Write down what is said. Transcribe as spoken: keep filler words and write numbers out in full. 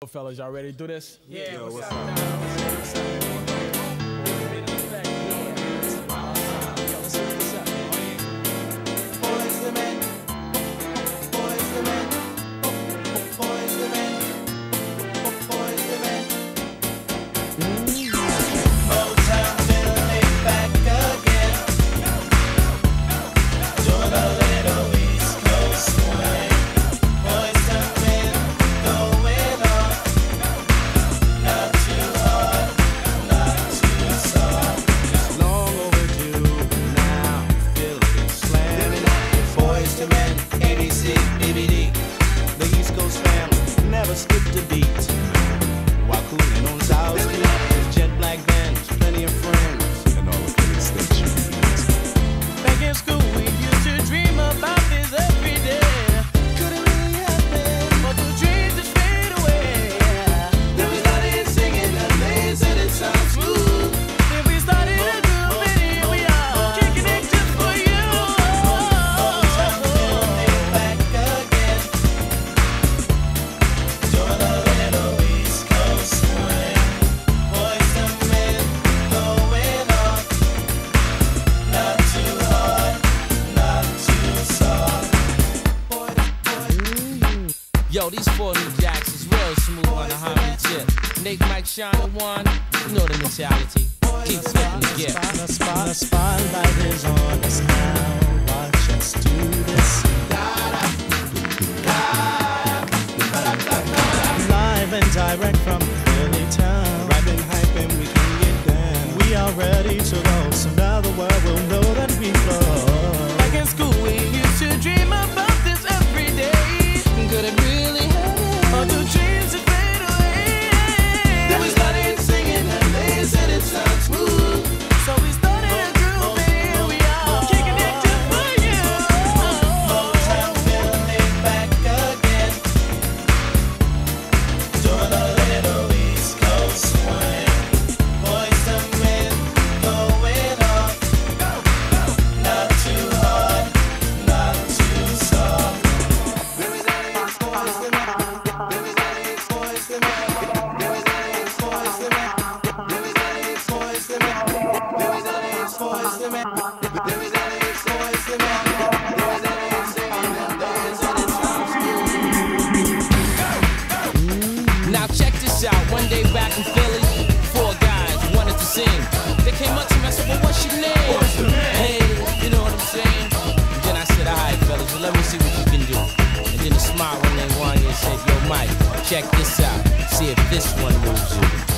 Fellas, y'all ready to do this? Yeah, Yo, what's, what's up? up? What's up? Boys the men, boys the men, boys the men, boys the men. Motown will be back again. Doing a little East Coast swing. Boys the men going on. Not too hard, not too soft. It's long overdue now. Feel it slamming. Boys to men, A B C, B B D. The East Coast family never skipped a beat. While cooling on South Street, with jet black bands, plenty of friends, and all the things that you need. Back in school, we used to dream about this every day. Couldn't really happen. But the dreams just fade away. Then we started singing the lanes and it sounds smooth. Then we started a group and here we are, kicking it just for you. Motown will be back again. Doing a little East Coast swing. Boys to men going off. Not too hard, not too soft. Boy, boy. Yo, these four new jacks is real smooth on the harmony tip. Nate, Mike, Sean, and Juan, you know the mentality. Keep flipping the gift. The spot, the spotlight is on us now. Watch us do this. Live and direct from Philly town. Rapping, hyping, we can get down. We are ready to go, so now the world will know that we flow. Back in school, we used to dream about this every day. Could it really happen? Or do dreams that fade away? Then we started singing the lanes and it sounds smooth. So we started a group and here we are, kicking it just for you. Motown will be back again. Doing a little East Coast swing. Boys to men going off. Not too hard, not too soft. Where is that East boys to men? Where is that East boys to men? Where is that East boys to men? Where is that East boys to men? Where is that East boys to men? Where is that East boys to men? Where is that East singing and dancing and sounds smooth. Now check this out, one day back in Philly, four guys wanted to sing. They came up to me and said, well, what's your name? Hey, you know what I'm saying? And then I said, all right, fellas, well, let me see what you can do. And then he smiled when they won and said, yo, Mike, check this out, see if this one moves you.